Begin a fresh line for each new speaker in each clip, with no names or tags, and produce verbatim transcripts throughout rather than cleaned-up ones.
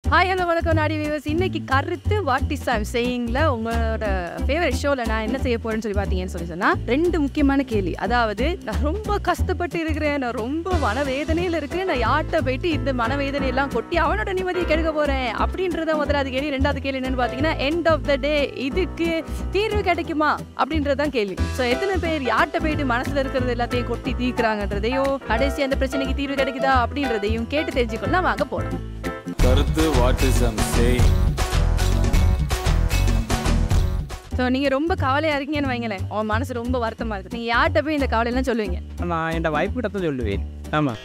Hi, hello, வணக்கம் நாடி viewers. இன்னைக்கு கருத்து வாட் இஸ் ஐம் சேயிங்ல உங்களோட ஃபேவரட் ஷோல நான் என்ன செய்ய போறேன்னு சொல்லி பாத்தீங்கன்னு சொல்லி சொன்னா ரெண்டு முக்கியமான கேள்வி. அதாவது நான் ரொம்ப கஷ்டப்பட்டு இருக்கிறேன், நான் ரொம்ப மனவேதனையில இருக்கேன், நான் யார்கிட்ட போயிட்டு இந்த மனவேதனை எல்லாம் கொட்டி அவனோட நிம்மதியை கெடுக்க போறேன் அப்படின்றத முதலாவது கேள்வி. ரெண்டாவது கேள்வி என்னன்னு பாத்தீங்கன்னா எண்ட் ஆஃப் த டே இதுக்கு தீர்வு கிடைக்குமா அப்படின்றதான் கேள்வி. ஸோ எத்தனை பேர் யார்கிட்ட போயிட்டு மனசுல இருக்கிறது எல்லாத்தையும் கொட்டி தீர்க்கிறாங்கன்றதையும் கடைசி அந்த பிரச்சனைக்கு தீர்வு கிடைக்குதா அப்படின்றதையும் கேட்டு தெரிஞ்சுக்கணும். வாங்க போலாம்.
கருத்து what is I'm saying.
So நீங்கள் ரொம்ப கவலையாக இருக்கீங்கன்னு வைங்களேன், உன் மனசு ரொம்ப வருத்தமாக இருக்குது, நீங்கள் யார்கிட்ட போய் இந்த கவலையெல்லாம் சொல்லுவீங்க?
நான் என் வைஃப் கிட்ட தான் சொல்லுவேன். ஆமாம்,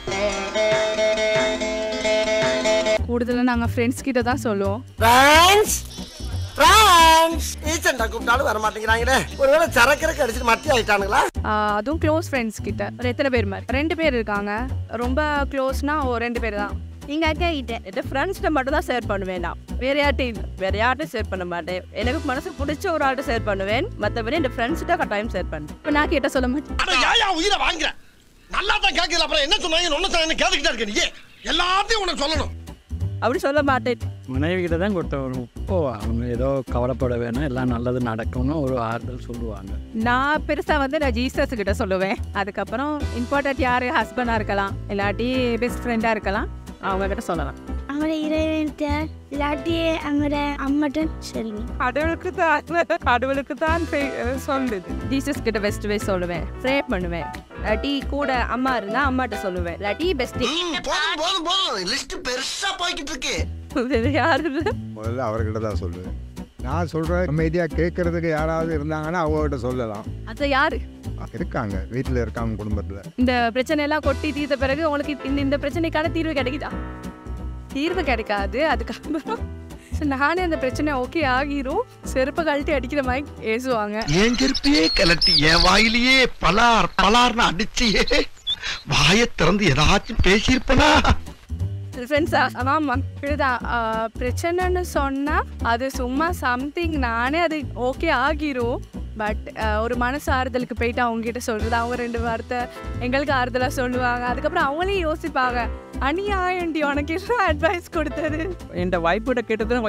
கூடுதலாக நாங்கள் ஃப்ரெண்ட்ஸ் கிட்ட தான் சொல்லுவோம்.
ஃப்ரெண்ட்ஸ் ஃப்ரெண்ட்ஸ் ஈச்சண்டா கூப்பிட்டாலும் வர மாட்டேங்கிறாங்களே, ஒருவேளை சரக்கரக்கு அடிச்சுட்டு மத்தி ஆயிட்டானுங்களா?
அதுவும் க்ளோஸ் ஃப்ரெண்ட்ஸ் கிட்ட ஒரு எத்தனை பேர் மாதிரி ரெண்டு பேர் இருக்காங்க. ரொம்ப க்ளோஸ்னா ஒரு ரெண்டு பேர் தான். நீங்கள் அக்கா கிட்ட என் ஃப்ரெண்ட்ஸ்கிட்ட மட்டும் தான் ஷேர் பண்ணுவேன். நான் வேற யார்ட்டையும் இல்லை, வேற யார்ட்டும் ஷேர் பண்ண மாட்டேன். எனக்கு மனசு பிடிச்ச ஒரு ஆள்கிட்ட ஷேர் பண்ணுவேன், மற்றபடி என் ஃப்ரெண்ட்ஸ்கிட்ட கட்டாயம் ஷேர் பண்ணுவேன். இப்போ நான் கேட்ட சொல்ல மாட்டேன்.
உயிரை வாங்குறேன் நல்லா தான் கேட்கல, அப்புறம் என்ன சொன்னாங்க ஒன்னு சொன்ன கேட்டுக்கிட்டே இருக்க, நீ எல்லாத்தையும் உனக்கு சொல்லணும்
அப்படி சொல்ல மாட்டேன்.
மனைவி கிட்ட தான் கொடுத்த ஒரு இப்போ அவங்க ஏதோ கவலைப்பட வேணும், எல்லாம் நல்லது நடக்கும்னு ஒரு ஆறுதல் சொல்லுவாங்க.
நான் பெருசாக வந்து நான் ஜீசஸ் கிட்ட சொல்லுவேன். அதுக்கப்புறம் இம்பார்ட்டன்ட் யார் ஹஸ்பண்டாக இருக்கலாம், இல்லாட்டி பெஸ்ட் ஃப்ரெண்டாக இருக்கலாம், அவங்க கிட்ட சொல்லலாம்.
அவரை இறைவன்கிட்ட இல்லாட்டி அவங்களோட அம்மட்டன் சரிங்க.
கடவுளுக்கு தான் கடவுளுக்கு தான் சொல்லுது. ஜீசஸ் கிட்ட பெஸ்ட் வே சொல்லுவேன், ப்ரே பண்ணுவேன். இல்லாட்டி கூட அம்மா இருந்தா அம்மாட்ட சொல்லுவேன். இல்லாட்டி பெஸ்ட்
போதும் போதும் போதும் லிஸ்ட் பெருசா போய்கிட்டு இருக்கு.
யாரு
முதல்ல அவர்கிட்ட தான் சொல்லுவேன். நான் சொல்கிறேன், அமைதியாக கேட்கறதுக்கு யாராவது இருந்தாங்கன்னா அவங்ககிட்ட சொல்லலாம்.
அது யாரு
இருக்காங்க, வீட்டில் இருக்காங்க, குடும்பத்தில்.
இந்த பிரச்சனை எல்லாம் கொட்டி தீர்த்த பிறகு உங்களுக்கு இந்த இந்த பிரச்சனைக்கான தீர்வு கிடைக்குதா? தீர்வு கிடைக்காது. அதுக்கப்புறம் நானே அந்த பிரச்சனை ஓகே ஆகிரும், செருப்பை கழட்டி அடிக்கிற மாதிரி ஏசுவாங்க.
என் செருப்பையே கலட்டி என் வாயிலேயே பலார் பலார்னு அடிச்சியே வாயை திறந்து ஏதாச்சும் பேசியிருப்பனா?
ஃப்ரெண்ட்ஸா அதான் மக்கள்தான் பிரச்சனைன்னு சொன்னால் அது சும்மா சம்திங் நானே அது ஓகே ஆகிரும். பட் ஒரு மனசு ஆறுதலுக்கு போயிட்டு அவங்ககிட்ட சொல்கிறது, அவங்க ரெண்டு வார்த்தை எங்களுக்கு ஆறுதலாக சொல்லுவாங்க. அதுக்கப்புறம் அவங்களே யோசிப்பாங்க, அநியாயண்டி உனக்கு எல்லாம் அட்வைஸ் கொடுத்தது.
என் வைஃப் கிட்ட கேட்டது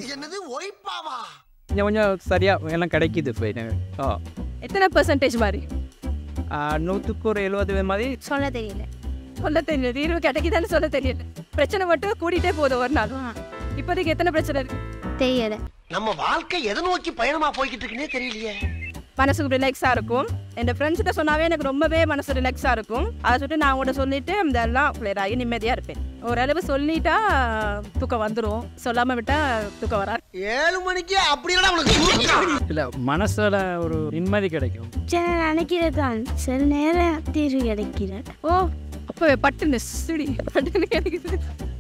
கொஞ்சம் கொஞ்சம் சரியாக எல்லாம் கிடைக்கிது. ஓ,
எத்தனை பர்சன்டேஜ் மாதிரி?
நூற்றுக்கு ஒரு எழுபது மாதிரி
சொல்ல தெரியல.
சொல்ல தெரியல, தீர்வு கிடைக்குதான்னு சொல்ல தெரியல. பிரச்சனை மட்டும் கூட்டிகிட்டே போதும் ஒரு நாள். இப்போதைக்கு எத்தனை பிரச்சனை இருக்கு
தெரியல.
நம்ம வாழ்க்கை எதை நோக்கி பயணமா போய்கிட்டு இருக்குன்னே தெரியலையே.
மனசுக்கு ரிலாக்ஸாக இருக்கும். என் ஃப்ரெண்ட்ஸ்கிட்ட சொன்னாவே எனக்கு ரொம்பவே மனசு ரிலாக்ஸாக இருக்கும். அதை சொல்லிட்டு நான் கூட சொல்லிட்டு இதெல்லாம் கிளியர் ஆகி நிம்மதியாக இருப்பேன். ஓரளவு சொல்லிட்டா தூக்கம் வந்துடும், சொல்லாமல் விட்டால் தூக்கம் வராது.
ஏழு மணிக்கு அப்படி
இல்லை, மனசில் ஒரு நிம்மதி கிடைக்கும்.
சரி நினைக்கிறது தான் சில நேரம் தீர்வு கிடைக்கிறேன்.
ஓ, அப்போ பட்டுன்னு சுடி பட்டுன்னு கிடைக்குது.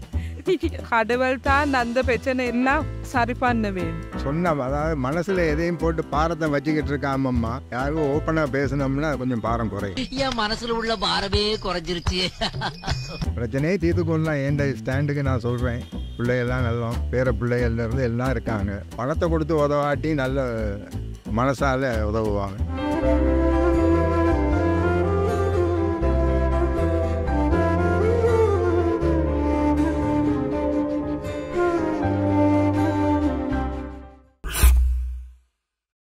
கடவுள் தான் அந்த பிரச்சனை எல்லாம் சரி பண்ணுவேன்
சொன்ன, அதாவது மனசில் எதையும் போட்டு பாரத்தை வச்சுக்கிட்டு இருக்காமம்மா, யாரும் ஓப்பனாக பேசணும்னா கொஞ்சம் பாரம் குறையும்.
என் மனசுல உள்ள பாரமே குறைஞ்சிருச்சு.
பிரச்சனையே தீர்த்து கொள்ளலாம். ஏண்ட ஸ்டாண்டுக்கு நான் சொல்கிறேன், பிள்ளைகள்லாம் நல்லா பேர பிள்ளைகள்லேருந்து எல்லாம் இருக்காங்க. பணத்தை கொடுத்து உதவாட்டி நல்ல மனசால உதவுவாங்க.